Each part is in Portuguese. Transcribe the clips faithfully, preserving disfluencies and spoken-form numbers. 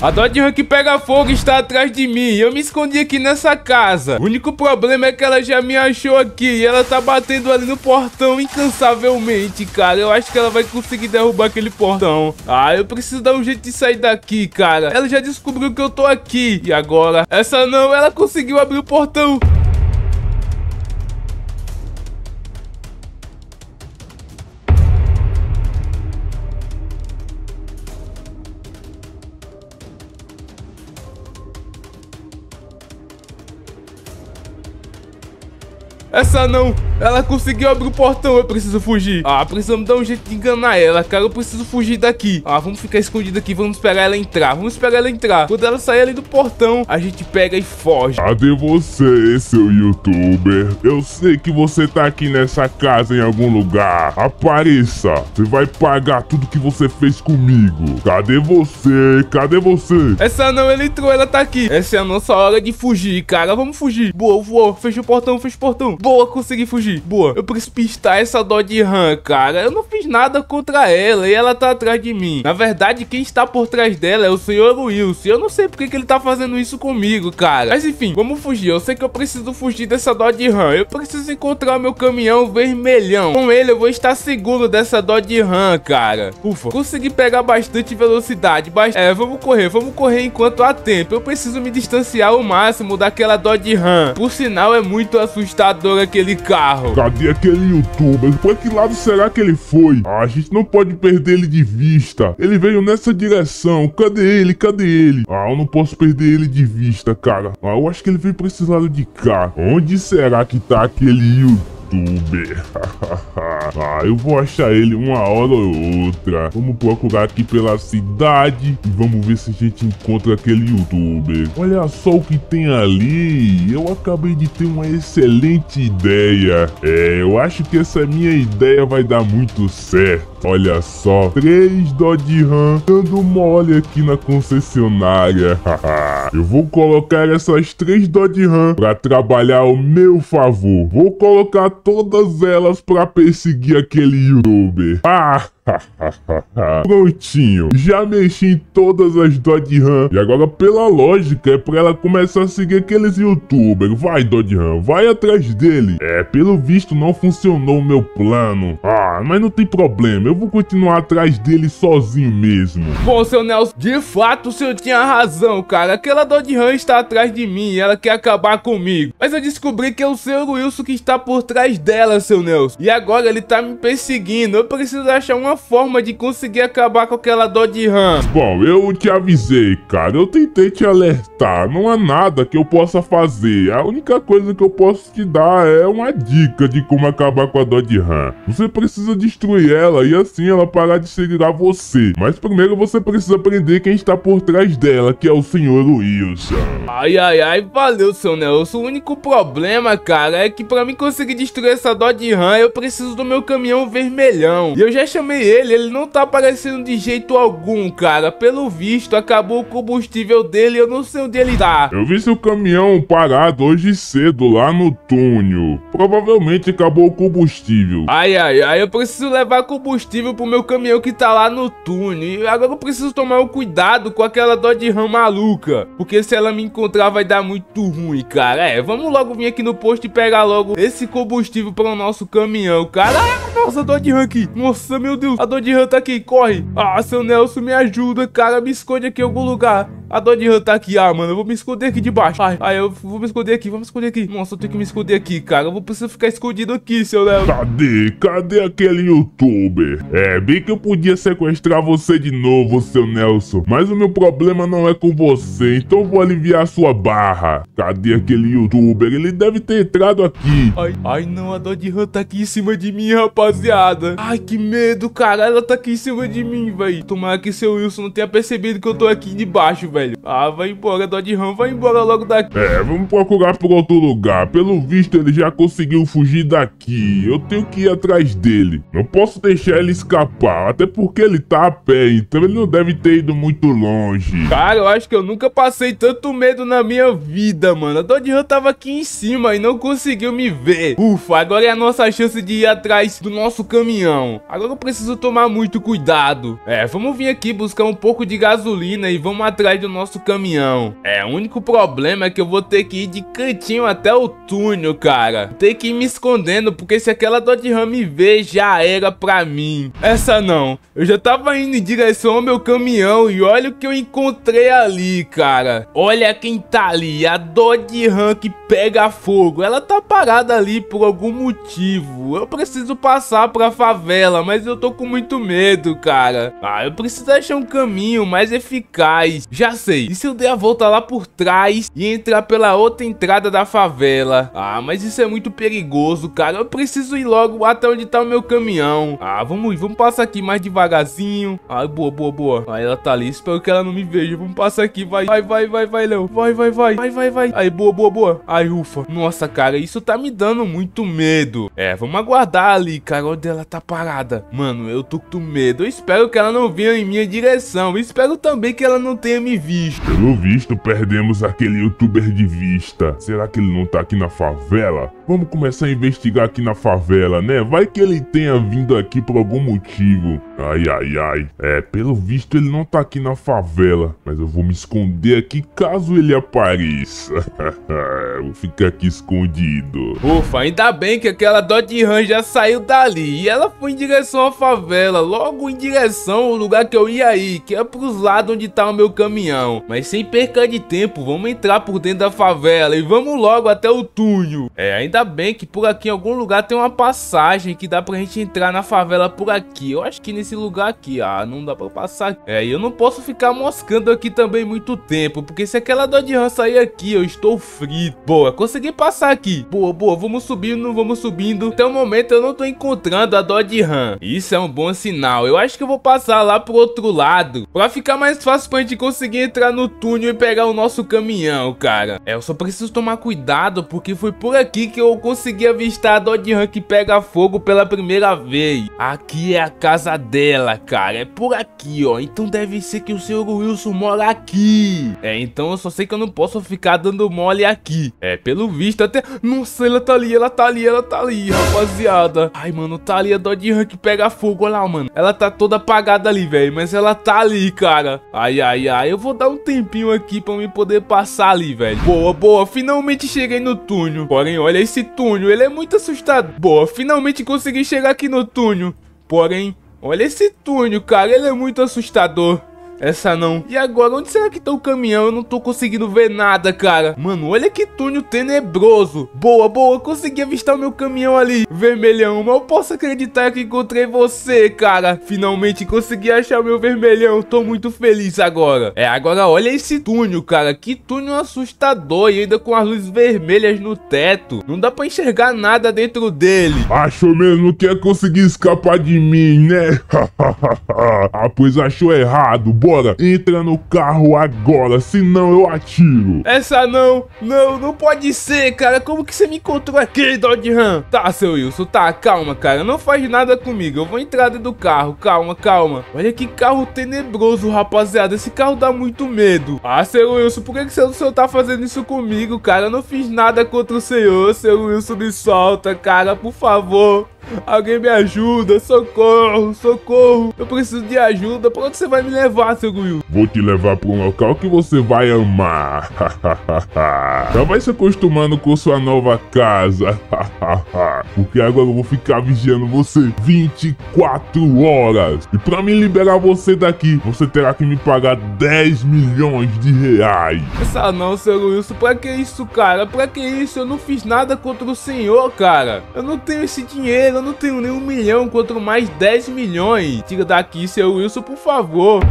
A Dodge Ram que pega fogo está atrás de mim. Eu me escondi aqui nessa casa. O único problema é que ela já me achou aqui e ela tá batendo ali no portão incansavelmente, cara. Eu acho que ela vai conseguir derrubar aquele portão. Ah, eu preciso dar um jeito de sair daqui, cara. Ela já descobriu que eu tô aqui. E agora? Essa não, ela conseguiu abrir o portão. Essa não, ela conseguiu abrir o portão, eu preciso fugir. Ah, precisamos dar um jeito de enganar ela, cara, eu preciso fugir daqui. Ah, vamos ficar escondido aqui, vamos esperar ela entrar, vamos esperar ela entrar. Quando ela sair ali do portão, a gente pega e foge. Cadê você, seu youtuber? Eu sei que você tá aqui nessa casa em algum lugar. Apareça, você vai pagar tudo que você fez comigo. Cadê você? Cadê você? Essa não, ela entrou, ela tá aqui. Essa é a nossa hora de fugir, cara, vamos fugir. Boa, voou, fecha o portão, fecha o portão. Boa, consegui fugir. Boa. Eu preciso pistar essa Dodge Ram, cara. Eu não fiz nada contra ela e ela tá atrás de mim. Na verdade, quem está por trás dela é o senhor Wilson. Eu não sei porque que ele tá fazendo isso comigo, cara. Mas enfim, vamos fugir. Eu sei que eu preciso fugir dessa Dodge Ram. Eu preciso encontrar o meu caminhão vermelhão. Com ele eu vou estar seguro dessa Dodge Ram, cara. Ufa, consegui pegar bastante velocidade. Bast... É, vamos correr. Vamos correr enquanto há tempo. Eu preciso me distanciar ao máximo daquela Dodge Ram. Por sinal, é muito assustador aquele carro. Cadê aquele youtuber? Pra que lado será que ele foi? Ah, a gente não pode perder ele de vista. Ele veio nessa direção. Cadê ele? Cadê ele? Ah, eu não posso perder ele de vista, cara. Ah, eu acho que ele veio pra esse lado de cá. Onde será que tá aquele youtuber? Ah, eu vou achar ele uma hora ou outra. Vamos procurar aqui pela cidade e vamos ver se a gente encontra aquele youtuber. Olha só o que tem ali. Eu acabei de ter uma excelente ideia. É, eu acho que essa minha ideia vai dar muito certo. Olha só, três Dodge Ram dando mole aqui na concessionária. Eu vou colocar essas três Dodge Ram pra trabalhar ao meu favor. Vou colocar todas elas pra perseguir aquele youtuber. Ah! Prontinho, já mexi em todas as Dodge Ram. E agora, pela lógica, é pra ela começar a seguir aqueles youtubers. Vai, Dodge Ram, vai atrás dele. É, pelo visto não funcionou o meu plano. Ah, mas não tem problema, eu vou continuar atrás dele sozinho mesmo. Bom, seu Nelson, de fato o senhor tinha razão, cara. Aquela Dodge Ram está atrás de mim e ela quer acabar comigo. Mas eu descobri que é o senhor Wilson que está por trás dela, seu Nelson. E agora ele tá me perseguindo. Eu preciso achar uma forma de conseguir acabar com aquela Dodge Ram. Bom, eu te avisei, cara. Eu tentei te alertar. Não há nada que eu possa fazer. A única coisa que eu posso te dar é uma dica de como acabar com a Dodge Ram. Você precisa destruir ela e assim ela parar de seguir a você. Mas primeiro você precisa aprender quem está por trás dela, que é o senhor Wilson. Ai, ai, ai, valeu, seu Nelson. O único problema, cara, é que pra mim conseguir destruir essa Dodge Ram, eu preciso do meu caminhão vermelhão. E eu já chamei ele, ele não tá aparecendo de jeito algum, cara. Pelo visto, acabou o combustível dele e eu não sei onde ele tá. Eu vi seu caminhão parado hoje cedo lá no túnel. Provavelmente acabou o combustível. Ai, ai, ai, eu preciso levar combustível pro meu caminhão que tá lá no túnel. E agora eu preciso tomar um cuidado com aquela Dodge Ram maluca, porque se ela me encontrar vai dar muito ruim, cara. É, vamos logo vir aqui no posto e pegar logo esse combustível para o nosso caminhão, cara. Ah, nossa, a Dodge Ram aqui. Nossa, meu Deus, a Dodge Ram tá aqui, corre. Ah, seu Nelson, me ajuda, cara, me esconde aqui em algum lugar. A Dodge Ram tá aqui, ah, mano, eu vou me esconder aqui debaixo. Ai, ai, eu vou me esconder aqui, vou me esconder aqui. Nossa, eu tenho que me esconder aqui, cara. Eu vou precisar ficar escondido aqui, seu Nelson. Cadê? Cadê aquele youtuber? É, bem que eu podia sequestrar você de novo, seu Nelson. Mas o meu problema não é com você, então eu vou aliviar a sua barra. Cadê aquele youtuber? Ele deve ter entrado aqui. Ai, ai, não, a Dodge Ram tá aqui em cima de mim, rapaziada. Ai, que medo, cara. Ela tá aqui em cima de mim, velho. Tomara que seu Wilson não tenha percebido que eu tô aqui debaixo, velho. Ah, vai embora, Dodge Ram, vai embora logo daqui. É, vamos procurar por outro lugar. Pelo visto, ele já conseguiu fugir daqui. Eu tenho que ir atrás dele. Não posso deixar ele escapar, até porque ele tá a pé, então ele não deve ter ido muito longe. Cara, eu acho que eu nunca passei tanto medo na minha vida, mano. A Dodge Ram tava aqui em cima e não conseguiu me ver. Ufa, agora é a nossa chance de ir atrás do nosso caminhão. Agora eu preciso tomar muito cuidado. É, vamos vir aqui buscar um pouco de gasolina e vamos atrás do nosso caminhão. É, o único problema é que eu vou ter que ir de cantinho até o túnel, cara. Tem que ir me escondendo, porque se aquela Dodge Ram me ver, já era pra mim. Essa não. Eu já tava indo em direção ao meu caminhão e olha o que eu encontrei ali, cara. Olha quem tá ali, a Dodge Ram que pega fogo. Ela tá parada ali por algum motivo. Eu preciso passar pra favela, mas eu tô com muito medo, cara. Ah, eu preciso achar um caminho mais eficaz. Já sei. E se eu der a volta lá por trás e entrar pela outra entrada da favela? Ah, mas isso é muito perigoso, cara. Eu preciso ir logo até onde tá o meu caminhão. Ah, vamos ir. Vamos passar aqui mais devagarzinho. Ah, boa, boa, boa. Ah, ela tá ali. Espero que ela não me veja. Vamos passar aqui. Vai, vai, vai, vai, vai, Léo. Vai, vai, vai. Vai, vai, vai. Aí, boa, boa, boa. Ai, ufa. Nossa, cara, isso tá me dando muito medo. É, vamos aguardar ali, cara. Onde ela tá parada. Mano, eu tô com medo. Eu espero que ela não venha em minha direção. Eu espero também que ela não tenha me visto. Pelo visto, perdemos aquele youtuber de vista. Será que ele não tá aqui na favela? Vamos começar a investigar aqui na favela, né? Vai que ele tenha vindo aqui por algum motivo. Ai, ai, ai. É, pelo visto ele não tá aqui na favela. Mas eu vou me esconder aqui caso ele apareça. Vou ficar aqui escondido. Ufa, ainda bem que aquela Dodge Ram já saiu dali. E ela foi em direção à favela. Logo em direção ao lugar que eu ia ir, que é pros lados onde tá o meu caminhão. Mas sem perca de tempo, vamos entrar por dentro da favela e vamos logo até o túnel. É, ainda bem que por aqui em algum lugar tem uma passagem que dá pra gente entrar na favela por aqui. Eu acho que nesse lugar aqui, ah, não dá pra passar. É, e eu não posso ficar moscando aqui também muito tempo, porque se aquela Dodge Ram sair aqui, eu estou frito. Boa, consegui passar aqui. Boa, boa, vamos subindo, vamos subindo. Até o momento eu não tô encontrando a Dodge Ram. Isso é um bom sinal. Eu acho que eu vou passar lá pro outro lado, pra ficar mais fácil pra gente conseguir entrar no túnel e pegar o nosso caminhão, cara. É, eu só preciso tomar cuidado, porque foi por aqui que eu consegui avistar a Dodge Ram que pega fogo pela primeira vez. Aqui é a casa dela, cara. É por aqui, ó. Então deve ser que o senhor Wilson mora aqui. É, então eu só sei que eu não posso ficar dando mole aqui. É, pelo visto até... Nossa, ela tá ali, ela tá ali, ela tá ali, rapaziada. Ai, mano, tá ali a Dodge Ram que pega fogo. Olha lá, mano. Ela tá toda apagada ali, velho. Mas ela tá ali, cara. Ai, ai, ai. Eu vou dar um tempinho aqui pra me poder passar ali, velho. Boa, boa. Finalmente cheguei no túnel. Porém, olha esse túnel. Ele é muito assustador. Boa, finalmente consegui chegar aqui no túnel. Porém, olha esse túnel, cara. Ele é muito assustador. Essa não. E agora, onde será que tá o caminhão? Eu não tô conseguindo ver nada, cara. Mano, olha que túnel tenebroso. Boa, boa, consegui avistar o meu caminhão ali. Vermelhão, mas eu posso acreditar que encontrei você, cara. Finalmente consegui achar o meu vermelhão. Tô muito feliz agora. É, agora olha esse túnel, cara. Que túnel assustador. E ainda com as luzes vermelhas no teto. Não dá pra enxergar nada dentro dele. Achou mesmo que ia conseguir escapar de mim, né? Ah, pois achou errado. Bora, entra no carro agora, senão eu atiro. Essa não, não, não pode ser, cara. Como que você me encontrou aqui, Dodge Ram? Tá, seu Wilson, tá, calma, cara. Não faz nada comigo, eu vou entrar dentro do carro. Calma, calma. Olha que carro tenebroso, rapaziada. Esse carro dá muito medo. Ah, seu Wilson, por que, que o senhor tá fazendo isso comigo, cara? Eu não fiz nada contra o senhor. Seu Wilson, me solta, cara, por favor. Alguém me ajuda, socorro, socorro. Eu preciso de ajuda. Pra onde você vai me levar, seu Will? Vou te levar pra um local que você vai amar. Já vai se acostumando com sua nova casa. Porque agora eu vou ficar vigiando você vinte e quatro horas. E pra me liberar você daqui, você terá que me pagar dez milhões de reais. Essa não, seu Wilson. Pra que isso, cara? Pra que isso? Eu não fiz nada contra o senhor, cara. Eu não tenho esse dinheiro. Eu não tenho nem um milhão, quanto mais dez milhões. Tira daqui, seu Wilson, por favor.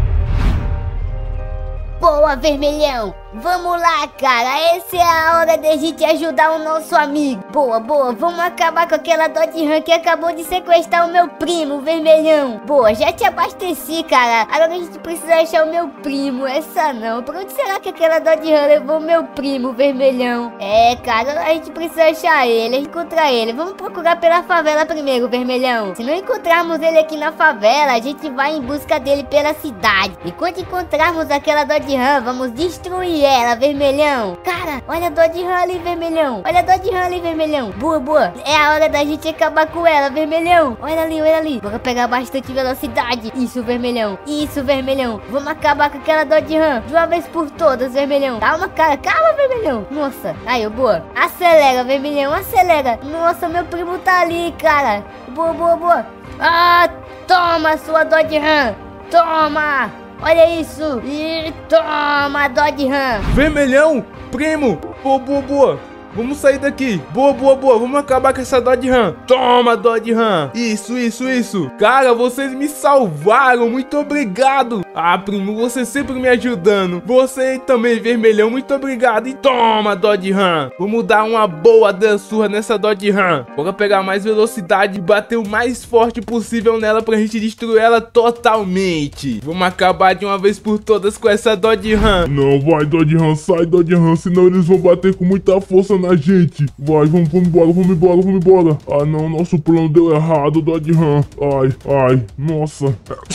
Boa, vermelhão. Vamos lá, cara. Essa é a hora de a gente ajudar o nosso amigo. Boa, boa. Vamos acabar com aquela Dodge Ram que acabou de sequestrar o meu primo, o vermelhão. Boa, já te abasteci, cara. Agora a gente precisa achar o meu primo. Essa não. Pra onde será que aquela Dodge Ram levou o meu primo, o vermelhão? É, cara, a gente precisa achar ele, encontrar ele. Vamos procurar pela favela primeiro, vermelhão. Se não encontrarmos ele aqui na favela, a gente vai em busca dele pela cidade. E quando encontrarmos aquela Dodge Dodge Ram, vamos destruir ela, vermelhão. Cara, olha a Dodge Ram ali, vermelhão. Olha a Dodge Ram ali, vermelhão. Boa, boa. É a hora da gente acabar com ela, vermelhão. Olha ali, olha ali. Bora pegar bastante velocidade. Isso, vermelhão. Isso, vermelhão. Vamos acabar com aquela Dodge Ram de uma vez por todas, vermelhão. Calma, cara. Calma, vermelhão. Nossa. Aí, boa. Acelera, vermelhão. Acelera. Nossa, meu primo tá ali, cara. Boa, boa, boa. Ah, toma sua Dodge Ram. Toma. Olha isso. E toma, Dodge Ram. Vermelhão, primo. Boa, boa, boa. Vamos sair daqui. Boa, boa, boa. Vamos acabar com essa Dodge Ram. Toma, Dodge Ram. Isso, isso, isso. Cara, vocês me salvaram. Muito obrigado. Ah, primo, você sempre me ajudando. Você também, vermelhão. Muito obrigado. E toma, Dodge Ram. Vamos dar uma boa dançurra nessa Dodge Ram. Bora pegar mais velocidade e bater o mais forte possível nela pra gente destruir ela totalmente. Vamos acabar de uma vez por todas com essa Dodge Ram. Não, vai, Dodge Ram. Sai, Dodge Ram. Senão eles vão bater com muita força na gente. Vai, vamos, vamos embora, vamos embora, vamos embora. Ah, não, nosso plano deu errado, Dodge Ram. Ai, ai, nossa.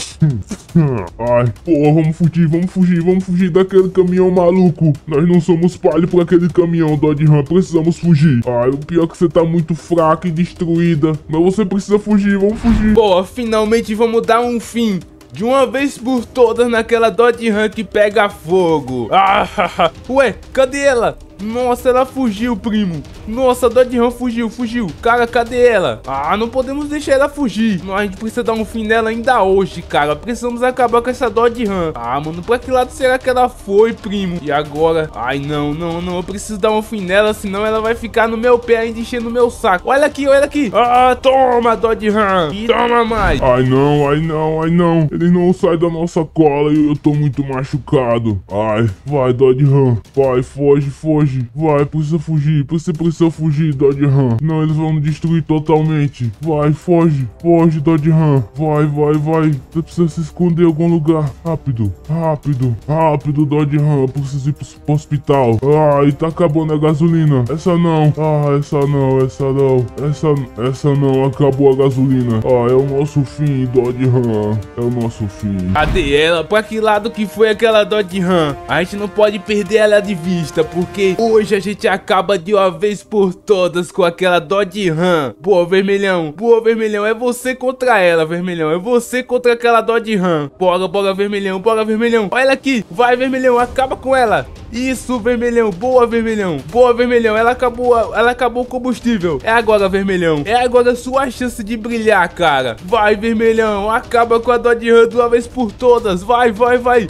Ai, porra, vamos fugir, vamos fugir, vamos fugir daquele caminhão maluco. Nós não somos palho pra aquele caminhão, Dodge Ram, precisamos fugir. Ai, o pior é que você tá muito fraca e destruída. Mas você precisa fugir, vamos fugir. Boa, finalmente vamos dar um fim de uma vez por todas naquela Dodge Ram que pega fogo. Ah, ué, cadê ela? Nossa, ela fugiu, primo. Nossa, a Dodge Ram fugiu, fugiu. Cara, cadê ela? Ah, não podemos deixar ela fugir. Não, a gente precisa dar um fim nela ainda hoje, cara. Precisamos acabar com essa Dodge Ram. Ah, mano, pra que lado será que ela foi, primo? E agora? Ai, não, não, não. Eu preciso dar um fim nela, senão ela vai ficar no meu pé ainda enchendo o meu saco. Olha aqui, olha aqui. Ah, toma, Dodge Ram. E toma mais. Ai, não, ai, não, ai, não. Ele não sai da nossa cola e eu tô muito machucado. Ai, vai, Dodge Ram. Vai, foge, foge. Vai, precisa fugir, você precisa fugir, Dodge Ram. Não, eles vão nos destruir totalmente. Vai, foge, foge, Dodge Ram. Vai, vai, vai. Você precisa se esconder em algum lugar. Rápido, rápido, rápido, Dodge Ram. Eu preciso ir pro hospital. Ai, tá acabando a gasolina. Essa não. Ah, essa não, essa não. Essa, essa não, acabou a gasolina. Ah, é o nosso fim, Dodge Ram. É o nosso fim. Cadê ela? Pra que lado que foi aquela Dodge Ram? A gente não pode perder ela de vista, porque hoje a gente acaba de uma vez por todas com aquela Dodge Ram. Boa, vermelhão. Boa, vermelhão. É você contra ela, vermelhão. É você contra aquela Dodge Ram. Bora, bora, vermelhão. Bora, vermelhão. Olha ela aqui. Vai, vermelhão. Acaba com ela. Isso, vermelhão. Boa, vermelhão. Boa, vermelhão. Ela acabou, ela acabou o combustível. É agora, vermelhão. É agora a sua chance de brilhar, cara. Vai, vermelhão. Acaba com a Dodge Ram de uma vez por todas. Vai, vai, vai.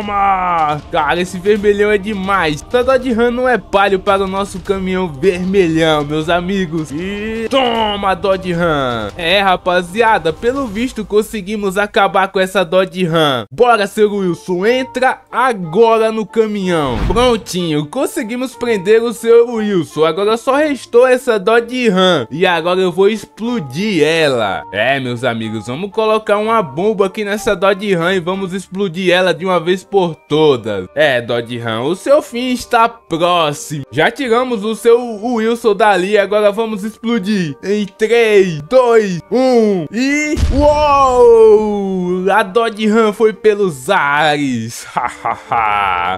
Toma! Cara, esse vermelhão é demais. Essa Dodge Ram não é palho para o nosso caminhão vermelhão, meus amigos. E toma, Dodge Ram. É, rapaziada, pelo visto conseguimos acabar com essa Dodge Ram. Bora, seu Wilson, entra agora no caminhão. Prontinho, conseguimos prender o seu Wilson. Agora só restou essa Dodge Ram. E agora eu vou explodir ela. É, meus amigos, vamos colocar uma bomba aqui nessa Dodge Ram e vamos explodir ela de uma vez por todas. É, Dodge Ram, o seu fim está próximo. Já tiramos o seu Wilson dali, agora vamos explodir. Em três, dois, um e... Uou! A Dodge Ram foi pelos ares. Hahaha.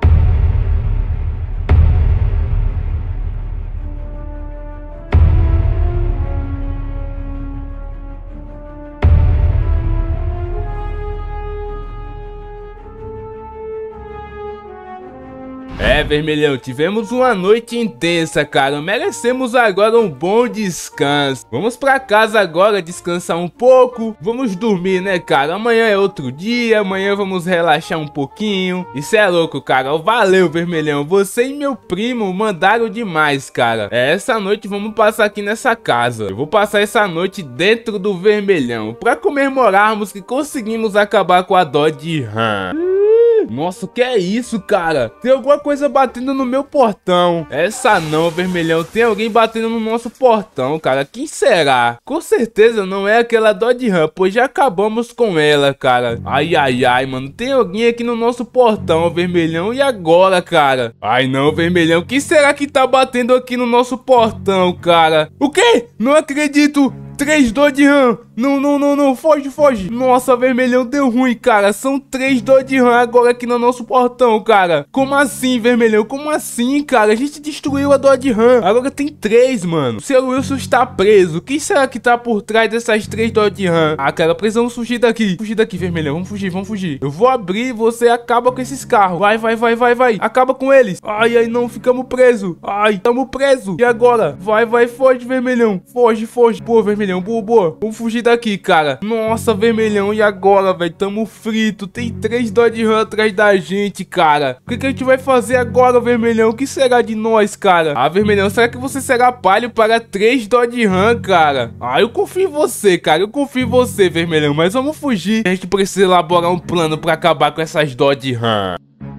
É, vermelhão, tivemos uma noite intensa, cara. Merecemos agora um bom descanso. Vamos pra casa agora descansar um pouco. Vamos dormir, né, cara? Amanhã é outro dia. Amanhã vamos relaxar um pouquinho. Isso é louco, cara. Valeu, vermelhão. Você e meu primo mandaram demais, cara. É, essa noite vamos passar aqui nessa casa. Eu vou passar essa noite dentro do vermelhão pra comemorarmos que conseguimos acabar com a Dodge Ram. Nossa, que é isso, cara? Tem alguma coisa batendo no meu portão. Essa não, vermelhão. Tem alguém batendo no nosso portão, cara. Quem será? Com certeza não é aquela Dodge Ram, pois já acabamos com ela, cara. Ai, ai, ai, mano. Tem alguém aqui no nosso portão, vermelhão. E agora, cara? Ai, não, vermelhão. Quem será que tá batendo aqui no nosso portão, cara? O quê? Não acredito. três Dodge Ram. Não, não, não, não. Foge, foge. Nossa, vermelhão, deu ruim, cara. São três Dodge Ram agora aqui no nosso portão, cara. Como assim, vermelhão? Como assim, cara? A gente destruiu a Dodge Ram. Agora tem três, mano. O seu Wilson está preso. Quem será que tá por trás dessas três Dodge Ram? Ah, cara, precisamos fugir daqui. Fugir daqui, vermelhão. Vamos fugir, vamos fugir. Eu vou abrir e você acaba com esses carros. Vai, vai, vai, vai, vai. Acaba com eles. Ai, ai, não. Ficamos presos. Ai, tamo preso. E agora? Vai, vai, foge, vermelhão. Foge, foge. Boa, vermelhão. Boa, boa. Vamos fugir daqui, cara. Nossa, vermelhão. E agora, velho? Tamo frito. Tem três Dodge Ram atrás da gente, cara. O que, que a gente vai fazer agora, vermelhão? O que será de nós, cara? Ah, vermelhão, será que você será palho para três Dodge Ram, cara? Ah, eu confio em você, cara. Eu confio em você, vermelhão. Mas vamos fugir. A gente precisa elaborar um plano pra acabar com essas Dodge Ram.